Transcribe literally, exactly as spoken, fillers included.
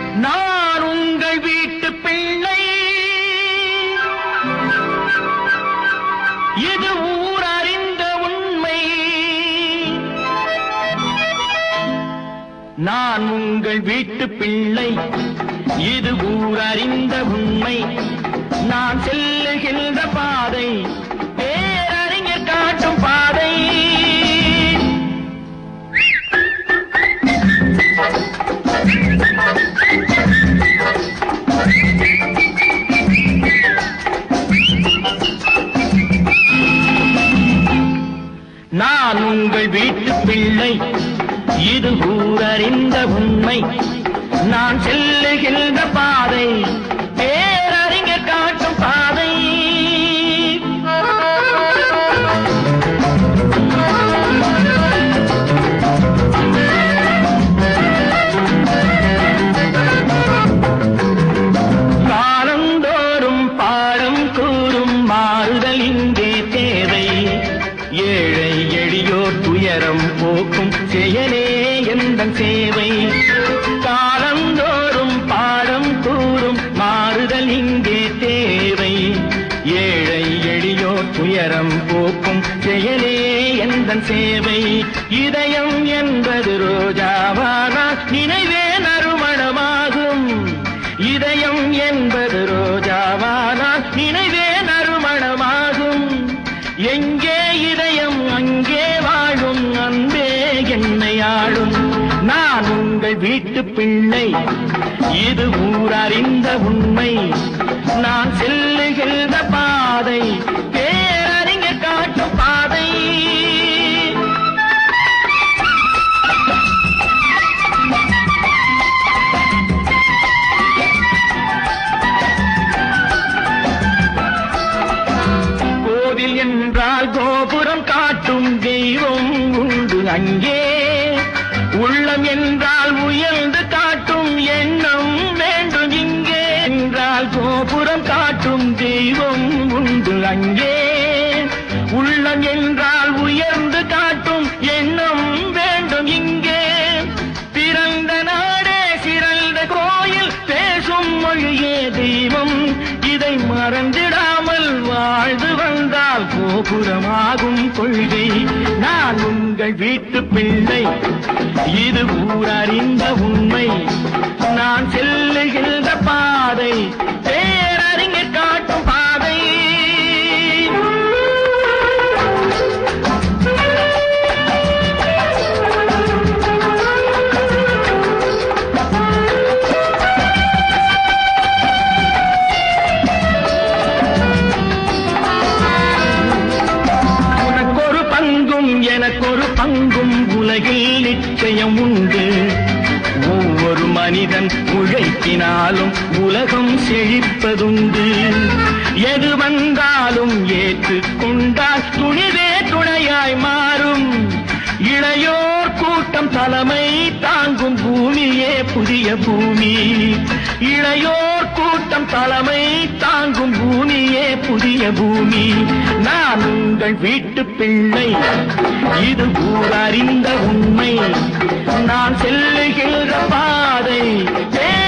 நான் உங்கள் வீட்டு பிள்ளை, இது ஊர் அறிந்த உண்மை. நான் உங்கள் வீட்டு பிள்ளை, இது ஊர் அறிந்த உண்மை. நான் செல்லுகின்ற பாதை பேரறிஞர் காட்டும் பாதை. நான் உங்கள் வீட்டு பிள்ளை, இது ஊர் அறிந்த உண்மை. நான் செல்லுகின்ற பாதை பேரறிஞர் காட்டும் பாதை. காலந்தோறும் பாடம் கூறும் மாறுதல் இங்கே தேவை. ஏழை எளியோர் துயரம் போக்கும் செயலே எந்தன் சேவை. காலந்தோறும் பாடம் கூறும் மாறுதல் இங்கே தேவை. ஏழை எளியோர் துயரம் போக்கும் செயலே எந்தன் சேவை. இதயம் என்பது ரோஜாவானா நினைவே நறுமணமாகும். இதயம் என்பது ரோஜாவானா நினைவே நறுமணமாகும். எங்கே இதயம் அங்கே வாழும் அன்பே என்னை ஆளும். நான் உங்கள் வீட்டு பிள்ளை, இது ஊர் அறிந்த உண்மை. நான் செல்லுகின்ற பாதை பேரறிஞர் காட்டும் பாதை. கோவில் என்றால் கோபுரம் காட்டும் தெய்வம் உண்டு அங்கே. உள்ளம் என்றால் உயர்ந்து காட்டும் எண்ணம் வேண்டும் இங்கே. என்றால் கோபுரம் காட்டும் தெய்வம் உண்டு அங்கே. உள்ளம் என்றால் உயர்ந்து காட்டும் எண்ணம் வேண்டும் இங்கே. பிறந்த நாடே சிறந்த கோயில், பேசும் மொழியே தெய்வம். இதை மறந்திடாமல் வாழ்ந்து வந்தால் கோபுரமாகும் கொள்கை. நான் உங்கள் வீட்டு பிள்ளை, இது ஊர் அறிந்த உண்மை. நான் செல்லுகின்ற பாதை பேரறிஞர் காட்டும் பாதை. உனக்கொரு பங்கும் எனக்கொரு பங்கும் உலகில் நிச்சயம் உண்டு. ஒவ்வொரு மனிதன் உழைப்பினாலும் உலகம் செழிப்பதுண்டு. எது வந்தாலும் ஏற்றுக்கொண்டால் துணிவே துணையாய் மாறும். இளையோர் கூட்டம் தலைமை தாங்கும் பூமியே புதிய பூமி. இளையோர் கூட்டம் தலைமை தாங்கும் பூமியே புதிய பூமி. நான் உங்கள் வீட்டு பிள்ளை, இது ஊர் அறிந்த உண்மை. நான் செல்லுகின்ற பாதை